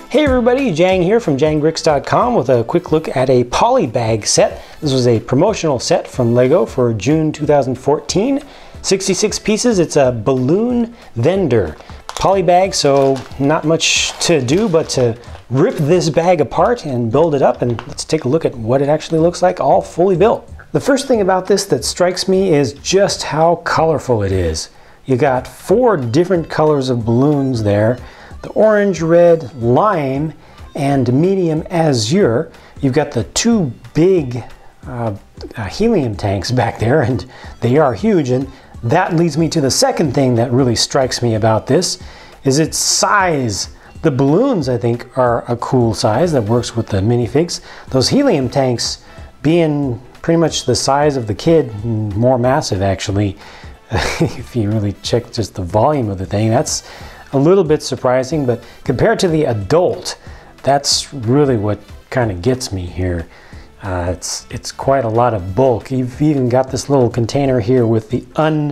Hey everybody, Jang here from JANGBRiCKS.com with a quick look at a polybag set. This was a promotional set from LEGO for June 2014. 66 pieces. It's a balloon vendor polybag, so not much to do but to rip this bag apart and build it up, and let's take a look at what it actually looks like all fully built. The first thing about this that strikes me is just how colorful it is. You got 4 different colors of balloons there. The orange, red, lime, and medium azure. You've got the 2 big helium tanks back there, and they are huge, and that leads me to the second thing that really strikes me about this is its size. The balloons, I think, are a cool size that works with the minifigs. Those helium tanks being pretty much the size of the kid, more massive actually. If you really check just the volume of the thing, that's a little bit surprising, but compared to the adult, that's really what kind of gets me here. It's quite a lot of bulk. You've even got this little container here with the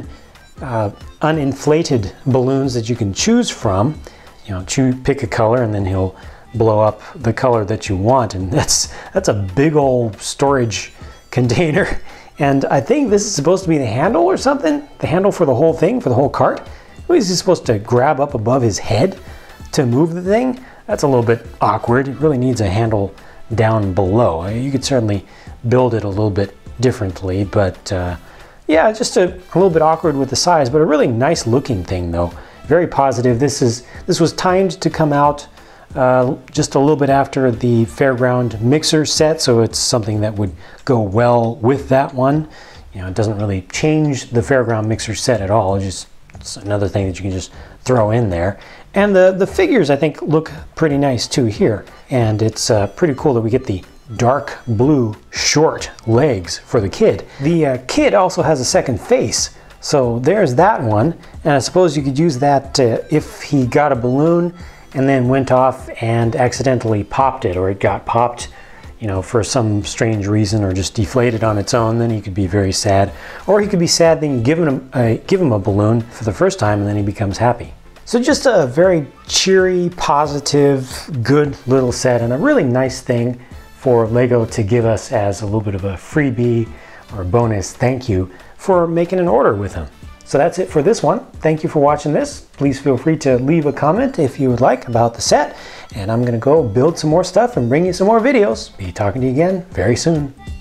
uninflated balloons that you can choose from. You know, pick a color and then he'll blow up the color that you want, and that's a big old storage container. And I think this is supposed to be the handle or something, the handle for the whole thing, for the whole cart. Is he supposed to grab up above his head to move the thing? That's a little bit awkward. It really needs a handle down below. You could certainly build it a little bit differently, but yeah, just a little bit awkward with the size, but a really nice looking thing though. Very positive. This was timed to come out just a little bit after the Fairground mixer set, so it's something that would go well with that one. You know, it doesn't really change the Fairground mixer set at all. It's another thing that you can just throw in there. And the figures, I think, look pretty nice too here. And it's pretty cool that we get the dark blue short legs for the kid. The kid also has a second face. So there's that one. And I suppose you could use that if he got a balloon and then went off and accidentally popped it, or it got popped, you know, for some strange reason, or just deflated on its own, then he could be very sad. Or he could be sad, then you give him a balloon for the first time and then he becomes happy. So just a very cheery, positive, good little set, and a really nice thing for LEGO to give us as a little bit of a freebie or a bonus thank you for making an order with them. So that's it for this one. Thank you for watching this. Please feel free to leave a comment if you would like about the set. And I'm gonna go build some more stuff and bring you some more videos. Be talking to you again very soon.